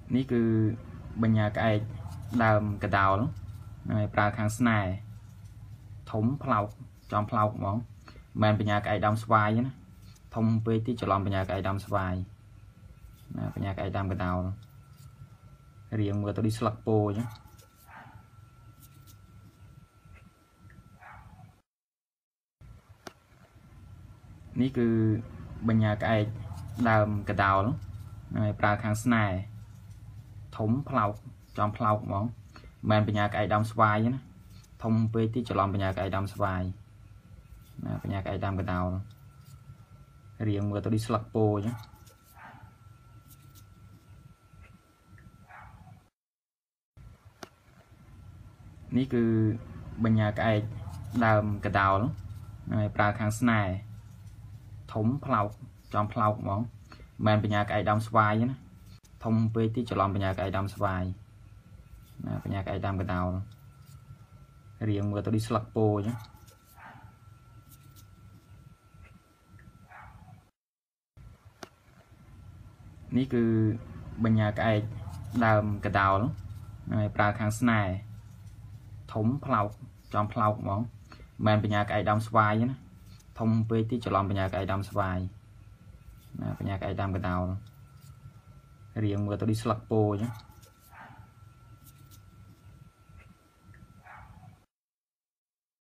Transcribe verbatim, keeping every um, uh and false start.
នេះគឺបញ្ញាក្អែកដើមកដោលហើយប្រើខាងស្នែធំផ្លោកចំផ្លោកហ្មងមិនបញ្ញាក្អែកដើមស្វាយណាធំពេកទីច្រឡំបញ្ញាក្អែកដើមស្វាយណាបញ្ញាក្អែកដើមកដោលរៀងមើលទៅដូចស្លឹកពោអញ្ចឹងនេះគឺបញ្ញាក្អែកដើមកដោលហើយប្រើខាងស្នែធំផ្លោកចំផ្លោកហ្មងមិនបញ្ញាក្អែកដើមស្វាយណាធំពេកទីច្រឡំបញ្ញាក្អែកដើមស្វាយណាបញ្ញាក្អែកដើមកដោលរៀងមើលទៅដូចស្លឹកពោអញ្ចឹងនេះគឺបញ្ញាក្អែកដើមកដោលហើយប្រើខាងស្នែធំផ្លោកចំផ្លោកហ្មងមិនបញ្ញាក្អែកដើមស្វាយណាធំពេកទីច្រឡំបញ្ញាក្អែកដើមស្វាយណាបញ្ញាក្អែកដើមកដោលរៀងមើលទៅដូចស្លឹកពោអញ្ចឹងនេះគឺបញ្ញាក្អែកដើមកដោលហើយប្រើខាងស្នែធំផ្លោកចំផ្លោកហ្មងមិនបញ្ញាក្អែកដើមស្វាយណាធំពេកទីច្រឡំបញ្ញាក្អែកដើមស្វាយណាបញ្ញាក្អែកដើមកដោលរៀងមើលទៅដូចស្លឹកពោអញ្ចឹង